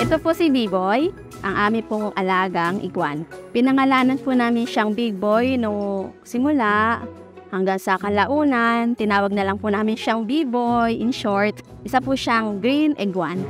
Ito po si B-Boy, ang aming pong alagang iguana. Pinangalanan po namin siyang Big Boy no simula hanggang sa kalaunan. Tinawag na lang po namin siyang B-Boy. In short, isa po siyang green iguana.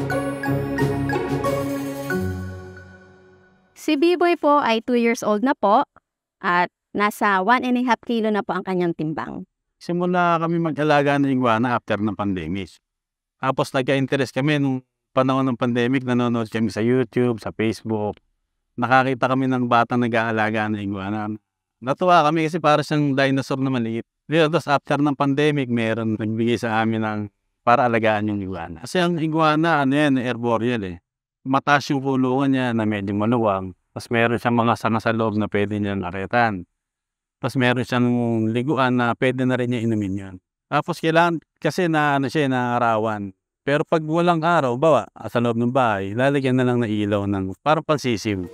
Si B-Boy po ay 2 years old na po at nasa 1.5 kilo na po ang kanyang timbang. Simula kami mag-alaga ng iguana after ng pandemic. Tapos nagka-interest kami nung panahon ng pandemic, nanonood kami sa YouTube, sa Facebook. Nakakita kami ng batang nag-aalaga ng iguana. Natuwa kami kasi para siyang dinosaur na maliit. Tapos after ng pandemic, meron nagbigay sa amin ng para alagaan yung iguana. Kasi ang iguana, arboreal eh. Mataas yung kulungan niya na medyo maluwang. Tapos meron siyang mga sanga sa loob na pwede niyang aretan. Tapos meron siyang liguan na pwede na rin niya inumin yun. Tapos kailangan kasi na arawan. Pero pag walang araw, sa loob ng bahay, lalagyan na lang na ilaw ng parang pansisim.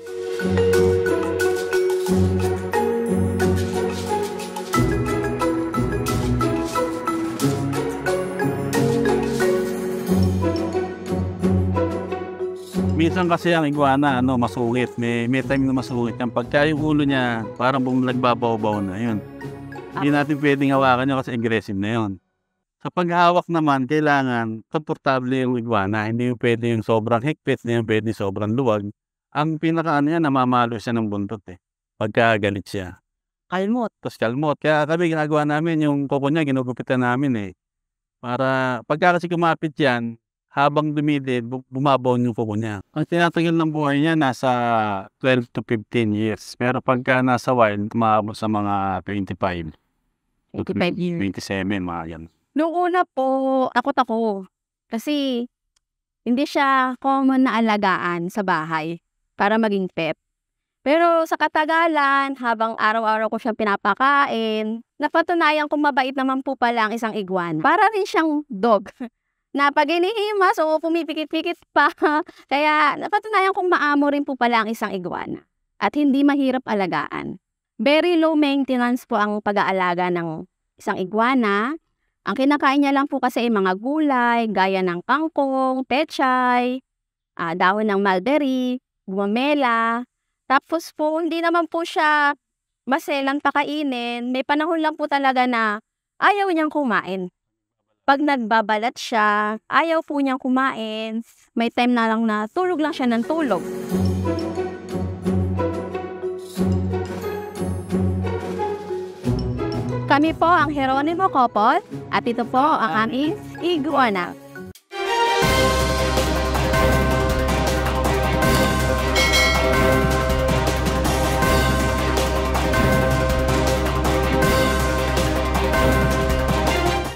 Minsan kasi ang iguana, masungit. May time na masungit. Pagka yung ulo niya, parang nagbabaw-baw na yun. Hindi natin pwedeng hawakan niya kasi aggressive na yun. Sa paghawak naman, kailangan komportable yung iguana. Hindi yung pwede yung sobrang higpit, hindi yung pwede sobrang luwag. Ang niya, namamalo siya ng buntot eh. Pagka galit siya. Kalmot. Tapos kalmot. Kaya kami ginagawa namin, yung kuko niya, ginugupitan namin eh. Para pagka kasi kumapit yan, habang dumidid, bumabaw yung kuko niya. Ang tinatagal ng buhay niya, nasa 12 to 15 years. Pero pagka nasa wild, maabot sa mga 25 years. 27, mga yan. Noong una po, takot ako. Kasi hindi siya common na alagaan sa bahay para maging pet. Pero sa katagalan, habang araw-araw ko siyang pinapakain, napatunayan kong mabait naman po pala ang isang iguana. Para rin siyang dog. Na pag inihimas o pumipikit-pikit pa. Kaya napatunayan kong maamo rin po pala ang isang iguana. At hindi mahirap alagaan. Very low maintenance po ang pag-aalaga ng isang iguana. Ang kinakain niya lang po kasi ay mga gulay, gaya ng kangkong, pechay, dahon ng mulberry, gumamela. Tapos po, hindi naman po siya maselan pakainin. May panahon lang po talaga na ayaw niyang kumain. Pag nagbabalat siya, ayaw po niyang kumain. May time na lang na tulog lang siya ng tulog. Kami po ang Geronimo Couple at ito po ang aming iguana.